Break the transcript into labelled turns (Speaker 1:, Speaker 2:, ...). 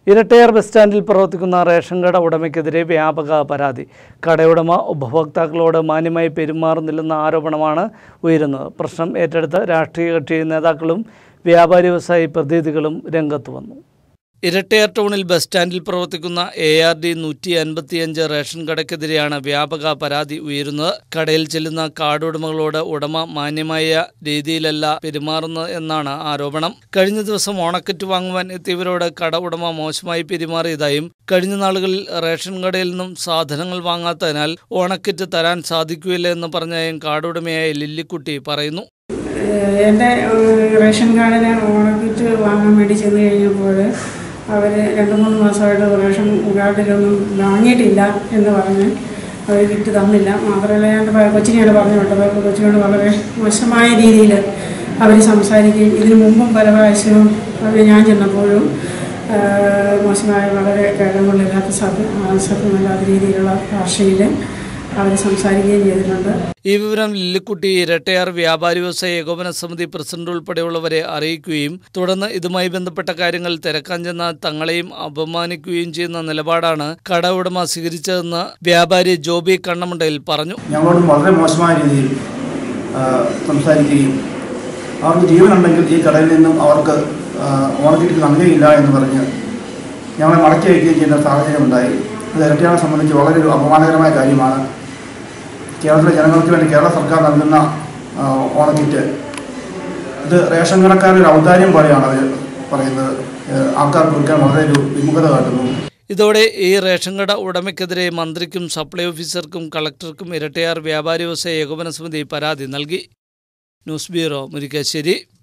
Speaker 1: Irattayar bus സ്റ്റാൻഡിൽ പ്രവർത്തിക്കുന്ന ration കട ഉടമയ്ക്കെതിരെ വ്യാപക പരാതി. കടയുടമ ഉപഭോക്താക്കളോട് മാന്യമായി പെരുമാറുന്നില്ലെന്ന ആരോപണമാണ് ഉയരുന്നത്. പ്രശ്നം ഏറ്റെടുത്ത രാഷ്ട്രീയ കക്ഷി നേതാക്കളും വ്യാപാരി വ്യവസായി പ്രതിനിധികളും രംഗത്ത് വന്നു. ഇരട്ടയാർ ടൗണിൽ ബസ് സ്റ്റാൻഡിൽ പ്രവർത്തിക്കുന്ന ARD 155 റേഷൻ കടയ്ക്കെതിരെയാണ് വ്യാപക പരാതി ഉയരുന്നത്. കടയിൽ ചെല്ലുന്ന കാർഡ് ഉടമകളോട് ഉടമ മാന്യമായ രീതിയിലല്ല പെരുമാറുന്നത് എന്നാണ് ആരോപണം. കഴിഞ്ഞ ദിവസം ഓണക്കിറ്റ് വാങ്ങുവാൻ എത്തിയവരോട് കട ഉടമ മോശമായി പെരുമാറിയതായും കഴിഞ്ഞ നാളുകളിൽ റേഷൻ കടയിൽ നിന്നും സാധനങ്ങൾ വാങ്ങാത്തതിനാൽ ഓണക്കിറ്റ് തരാൻ സാധിക്കുകയില്ല എന്ന് പറഞ്ഞായും കാർഡ് ഉടമയായ ലില്ലിക്കുട്ടി പറയുന്നു.
Speaker 2: എൻ്റെ റേഷൻ കാർഡിന് ഓണക്കിറ്റ് വാങ്ങാൻ വേണ്ടി ചെന്ന് കഴിഞ്ഞപ്പോൾ അവർ 2-3 മാസമായിട്ട് റേഷൻ കാർഡിലൊന്നും വാങ്ങിയിട്ടില്ല എന്ന് പറഞ്ഞ് അവർ കിറ്റ് തന്നില്ല. മാത്രമല്ല ഞാൻ കൊച്ചിനെയാണ് പറഞ്ഞു വിട്ടത്. കൊച്ചിനോട് വളരെ മോശമായ രീതിയിൽ അവർ സംസാരിക്കുകയും ഇതിനു മുമ്പും പല പ്രാവശ്യവും ഞാൻ ചെന്നപ്പോഴും മോശമായ വളരെ കഴിവുകളില്ലാത്ത സഭ്യമല്ലാത്ത രീതിയിലുള്ള ഭാഷയിൽ അവർ സംസാരിക്കുകയും ചെയ്തിട്ടുണ്ട്.
Speaker 1: ഈ വിവരം ലില്ലിക്കുട്ടി ഇരട്ടയാർ വ്യാപാരി വ്യവസായ ഏകോപന സമിതി പ്രസിഡന്റ് ഉൾപ്പെടെയുള്ളവരെ അറിയിക്കുകയും തുടർന്ന് ഇതുമായി ബന്ധപ്പെട്ട കാര്യങ്ങൾ തിരക്കാൻ ചെന്ന തങ്ങളെയും അപമാനിക്കുകയും ചെയ്യുന്ന നിലപാടാണ് കട ഉടമ സ്വീകരിച്ചതെന്ന് വ്യാപാരി ജോബി കണ്ണമുണ്ടയിൽ പറഞ്ഞു.
Speaker 3: ഞങ്ങളോട് വളരെ മോശമായ രീതിയിൽ സംസാരിക്കുകയും അവർക്ക് ജീവനുണ്ടെങ്കിൽ ഈ കടയിൽ നിന്നും അവർക്ക് ഓണക്കിറ്റ് നൽകുകയില്ല എന്ന് പറഞ്ഞ് ഞങ്ങളെ മടക്കി വയ്ക്കുകയും ചെയ്യുന്ന സാഹചര്യം ഉണ്ടായി. അത് ഇരട്ടയാറെ സംബന്ധിച്ച് വളരെ ഒരു അപമാനകരമായ കാര്യമാണ്. കേരളത്തിലെ ജനങ്ങൾക്ക് വേണ്ടി കേരള സർക്കാർ നൽകുന്ന ഓണക്കിറ്റ് ഇത് റേഷൻ കടക്കാരുടെ ഔദാര്യം പോലെയാണ് അവർ പറയുന്നത്. ആൾക്കാർ കൊടുക്കാൻ വളരെ ഒരു വിമുഖത കാട്ടുന്നു.
Speaker 1: ഇതോടെ ഈ റേഷൻ കട ഉടമയ്ക്കെതിരെ മന്ത്രിക്കും സപ്ലൈ ഓഫീസർക്കും കളക്ടർക്കും ഇരട്ടയാർ വ്യാപാരി വ്യവസായ ഏകോപന സമിതി പരാതി നൽകി. News bureau, Murickassery.